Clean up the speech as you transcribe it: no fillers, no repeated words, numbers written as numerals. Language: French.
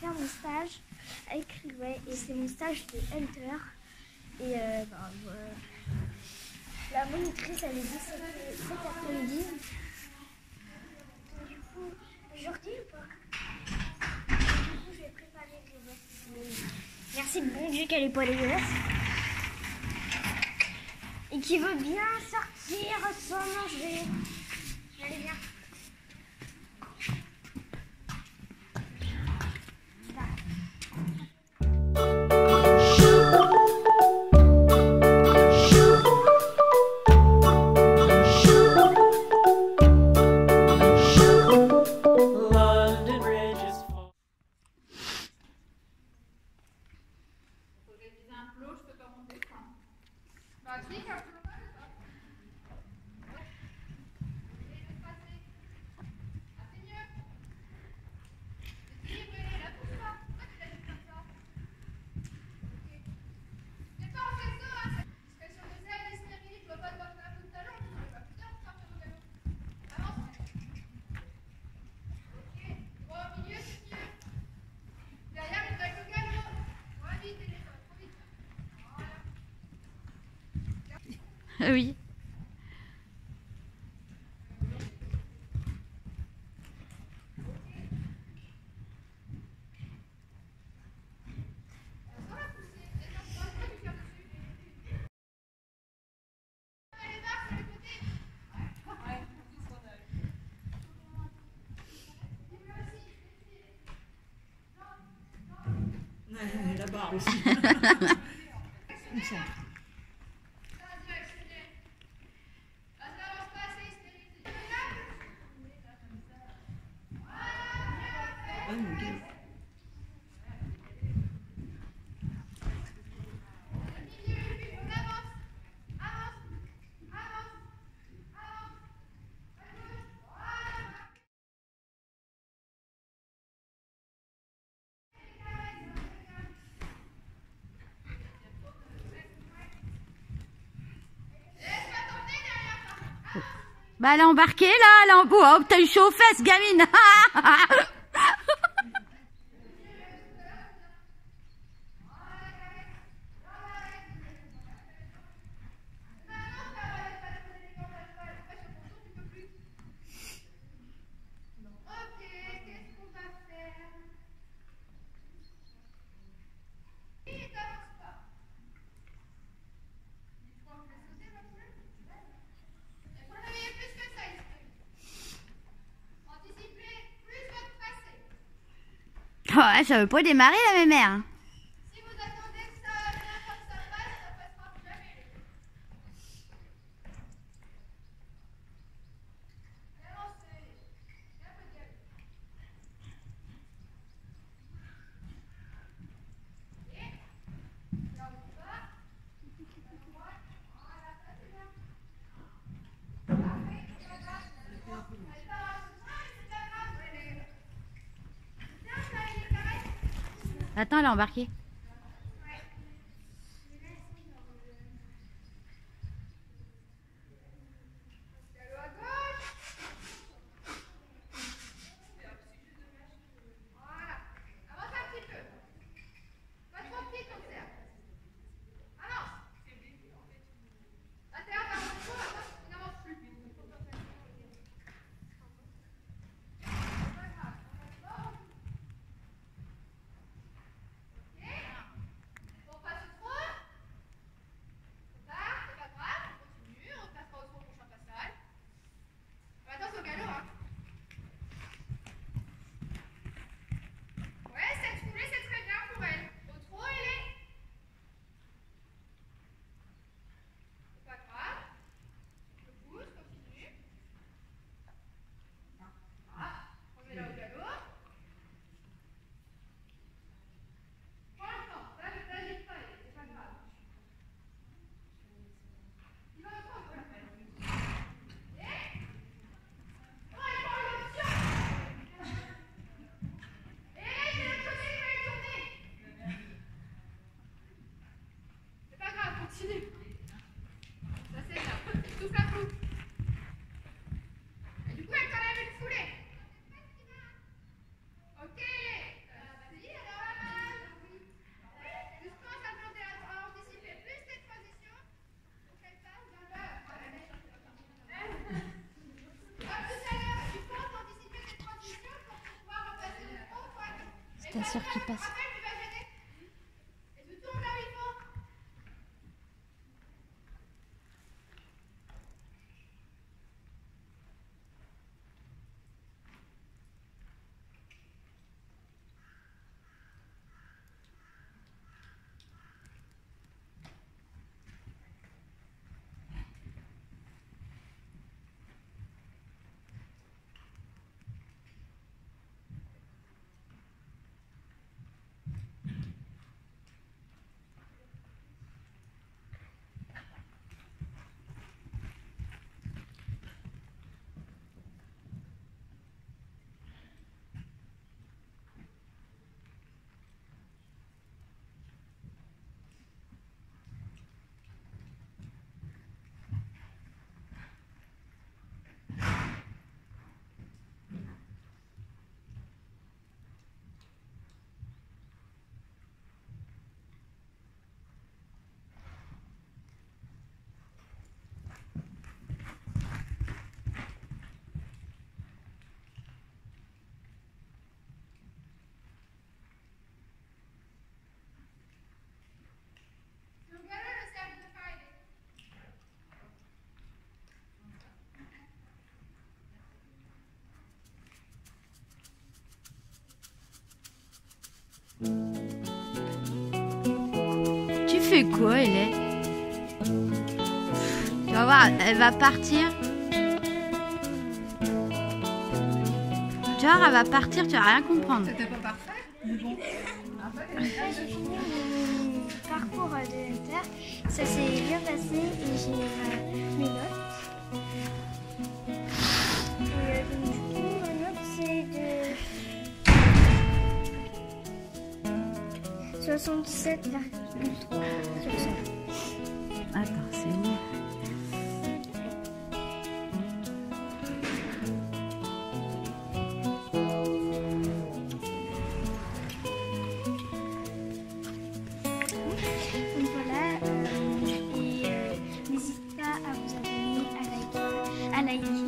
faire mon stage avec Riway et c'est mon stage de Hunter. Et la monitrice elle est dit cet après-midi. Du coup, aujourd'hui ou pas? Du coup, je vais préparer Riway. Merci de bon Dieu qu'elle n'est pas dégueulasse. Et qui veut bien sortir sans manger. Allez, viens. Oui. La barre aussi. Bah elle a embarqué là, elle a embarqué. Oh, t'as eu chaud aux fesses, gamine. Ouais, ça veut pas démarrer la mémère. Si vous attendez que ça vienne comme ça passera jamais. Avancez. Un peu de galop. Et là on va. À droite. Voilà, ça c'est bien. Après, on va. Elle part. Ah, c'est pas grave. Tiens, ça il est carré. Attends, elle a embarqué. ta soeur qui passe. Après, tu vas gêner. Et tu tournes là où il faut. Tu fais quoi, Hélène? Tu vas voir, elle va partir. Tu vois, elle va partir, tu vas rien comprendre. C'était pas parfait, mais bon. Après, j'ai fini mon parcours de terre. Ça s'est bien passé et j'ai mes notes. Et donc, du coup, ma note c'est de 77,3 sur 100. Attends, c'est où? Donc voilà, et n'hésitez pas à vous abonner, à liker